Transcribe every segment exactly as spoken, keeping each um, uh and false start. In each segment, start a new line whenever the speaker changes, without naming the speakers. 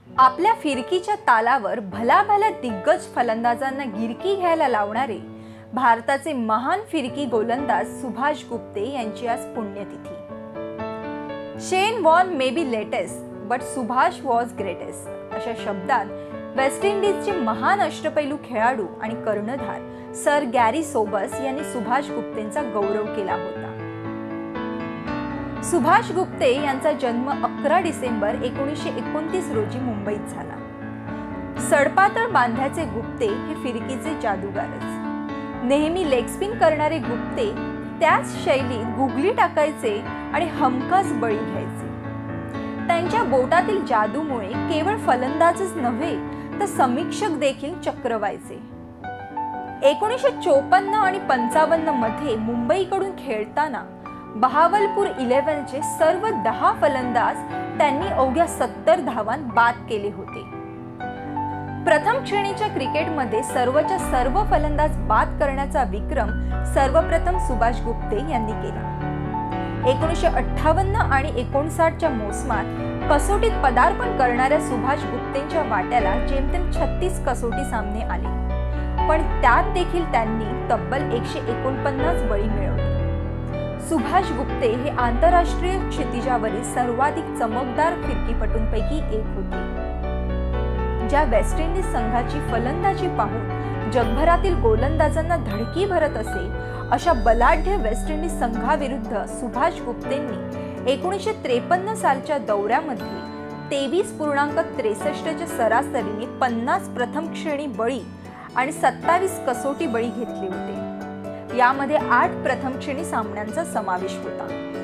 आपल्या फिरकीच्या तालावर भलाभला दिग्गज फलंदाजांना गिरकी घ्यायला लावणारे भारताचे महान फिरकी गोलंदाज सुभाष गुप्ते यांची आज पुण्यतिथी। Shane Warne may be latest but Subhash was greatest अशा शब्दात वेस्ट इंडीजचे महान अष्टपैलू खेळाडू आणि कर्णधार सर गॅरी सोबर्स यांनी सुभाष गुप्तेंचा गौरव केला होता। सुभाष गुप्ते यांचा जन्म अकरा डिसेंबर एकोणीसशे एकोणतीस रोजी मुंबईत झाला। सडपातळ बांध्याचे गुप्ते हे फिरकीचे जादूगारच। नेहमी लेग स्पिन करणारे गुप्ते त्याच शैलीत गुगली टाकायचे आणि हमखास बळी घ्यायचे। त्यांच्या बोटातील जादूमुळे केवळ फलंदाजच नव्हे तर समीक्षक देखील चक्र व्हायचे। एकोणीसशे चोपन्न आणि पंचावन्न मध्ये मुंबईकडून खेळताना बहावलपूर इलेव्हनचे सर्व दहा फलंदाज त्यांनी अवघ्या सत्तर धावांत बाद केले होते। प्रथम श्रेणीच्या क्रिकेटमध्ये सर्वच्या सर्व फलंदाज बाद करण्याचा विक्रम सर्वप्रथम सुभाष गुप्ते यांनी केला। एकोणीसशे अठ्ठावन्न आणि एकोणसाठच्या मोसमात कसोटीत पदार्पण करणाऱ्या सुभाष गुप्तेंच्या वाट्याला जेमतेम छत्तीस कसोटी सामने आले, पण त्यात देखील त्यांनी तब्बल एकशे एकोणपन्नास बळी मिळवले। सुभाष गुप्ते हे आंतरराष्ट्रीय क्षितिजावरील सर्वाधिक चमकदार फिरकीपटूंपैकी एक होते। ज्या वेस्ट इंडीज संघाची फलंदाजी पाहून जगभरातील गोलंदाजांना धडकी भरत असे अशा बलाढ्य वेस्ट इंडीज संघाविरुद्ध सुभाष गुप्तेंनी एकोणीसशे त्रेपन्न सालच्या दौऱ्यामध्ये तेवीस पूर्णांक त्रेसष्टच्या सरासरीने पन्नास प्रथम श्रेणी बळी आणि सत्तावीस कसोटी बळी घेतले होते। यामध्ये आठ प्रथम श्रेणी सामन्यांचा समावेश होता।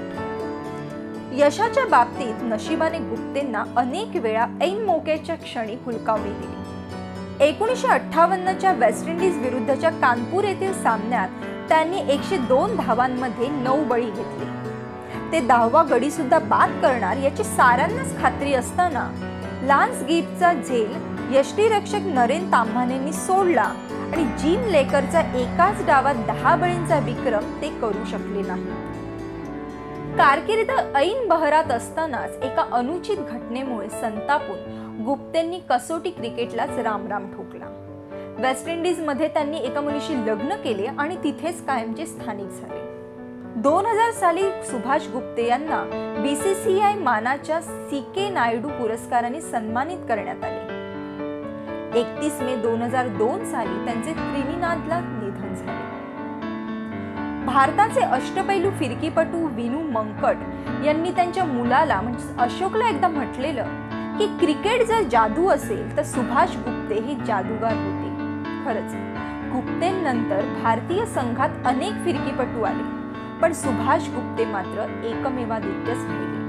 यशाच्या बाबतीत नशिबाने गुप्तेंना अनेक वेळा ऐन मोक्याच्या क्षणी हुलकावणी दिली। एकोणीसशे अठ्ठावन्नच्या वेस्ट इंडीज विरुद्धच्या कानपूर येथील सामन्यात त्यांनी एकशे दोन धावांमध्ये नऊ बळी घेतले। ते दहावा गडी सुद्धा बाद करणार याची साऱ्यांनाच खात्री असताना लान्स गिब्सचा झेल यष्टीरक्षक नरेन ताम्हानेंनी सोडला आणि जिम लेकरचा एकाच डावात दहा बळींचा विक्रम ते करू शकले नाही। कारकीर्द ऐन बहरात असतानाच एका अनुचित घटनेमुळे संतापून गुप्तेंनी कसोटी क्रिकेटलाच रामराम ठोकला। वेस्ट इंडीज मध्ये त्यांनी एका मुलीशी लग्न केले आणि तिथेच कायमचे स्थानिक झाले। दोन हजार साली सुभाष गुप्ते यांना बीसीसीआय मानाच्या सी के नायडू पुरस्काराने सन्मानित करण्यात आले। एकतीस मे दोन हजार दोन साली त्यांचे त्रिनिदादला निधन झाले। भारताचे अष्टपैलू फिरकीपटू विनू मंकट यांनी त्यांच्या मुलाला म्हणजे अशोकला एकदा म्हटलेलं की क्रिकेट जर जादू असेल तर सुभाष गुप्ते हे जादूगार होते। खरंच गुप्तेंनंतर भारतीय संघात अनेक फिरकीपटू आले, पण सुभाष गुप्ते मात्र एकमेवाद्वितीय राहिले।